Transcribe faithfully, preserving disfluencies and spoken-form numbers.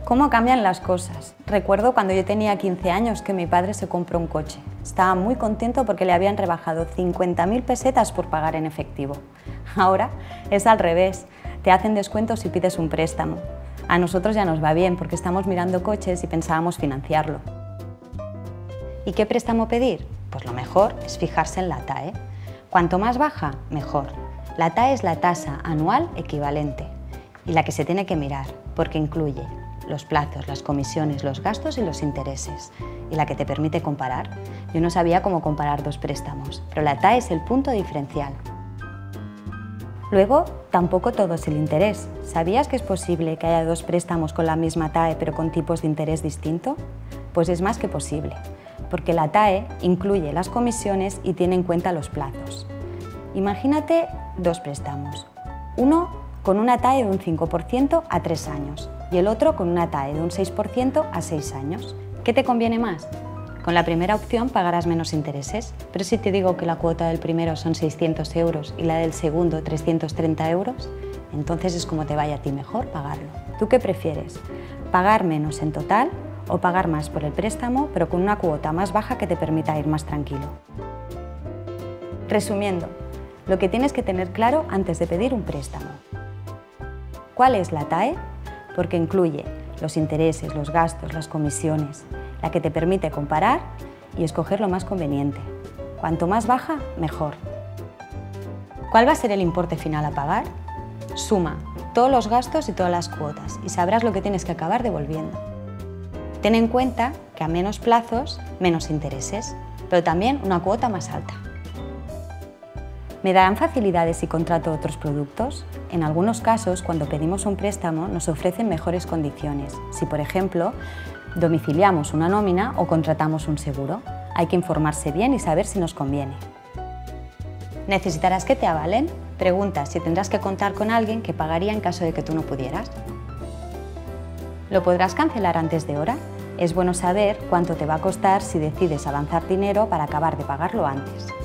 ¿Cómo cambian las cosas? Recuerdo cuando yo tenía quince años que mi padre se compró un coche. Estaba muy contento porque le habían rebajado cincuenta mil pesetas por pagar en efectivo. Ahora es al revés, te hacen descuentos si pides un préstamo. A nosotros ya nos va bien porque estamos mirando coches y pensábamos financiarlo. ¿Y qué préstamo pedir? Pues lo mejor es fijarse en la T A E. Cuanto más baja, mejor. La T A E es la tasa anual equivalente y la que se tiene que mirar porque incluye los plazos, las comisiones, los gastos y los intereses, y la que te permite comparar. Yo no sabía cómo comparar dos préstamos, pero la T A E es el punto diferencial. Luego, tampoco todo es el interés. ¿Sabías que es posible que haya dos préstamos con la misma T A E pero con tipos de interés distintos? Pues es más que posible, porque la T A E incluye las comisiones y tiene en cuenta los plazos. Imagínate dos préstamos, uno con una T A E de un cinco por ciento a tres años y el otro con una T A E de un seis por ciento a seis años. ¿Qué te conviene más? Con la primera opción pagarás menos intereses, pero si te digo que la cuota del primero son seiscientos euros y la del segundo trescientos treinta euros, entonces es como te vaya a ti mejor pagarlo. ¿Tú qué prefieres? ¿Pagar menos en total o pagar más por el préstamo, pero con una cuota más baja que te permita ir más tranquilo? Resumiendo, lo que tienes que tener claro antes de pedir un préstamo. ¿Cuál es la T A E? Porque incluye los intereses, los gastos, las comisiones, la que te permite comparar y escoger lo más conveniente. Cuanto más baja, mejor. ¿Cuál va a ser el importe final a pagar? Suma todos los gastos y todas las cuotas y sabrás lo que tienes que acabar devolviendo. Ten en cuenta que a menos plazos, menos intereses, pero también una cuota más alta. ¿Me darán facilidades si contrato otros productos? En algunos casos, cuando pedimos un préstamo, nos ofrecen mejores condiciones. Si, por ejemplo, domiciliamos una nómina o contratamos un seguro, hay que informarse bien y saber si nos conviene. ¿Necesitarás que te avalen? Pregunta si tendrás que contar con alguien que pagaría en caso de que tú no pudieras. ¿Lo podrás cancelar antes de hora? Es bueno saber cuánto te va a costar si decides avanzar dinero para acabar de pagarlo antes.